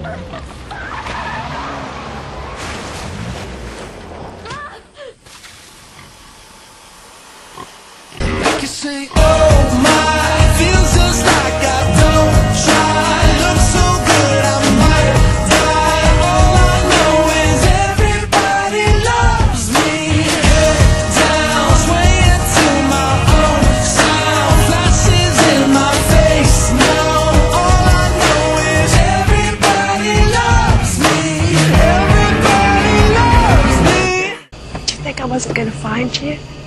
You say, oh my, feels just like I don't try. Look so good, I might die. All I know is everybody loves me. Head down, swaying to my own sound. Flashes in my face now. All I know is everybody loves me. Everybody loves me. Did you think I wasn't gonna find you?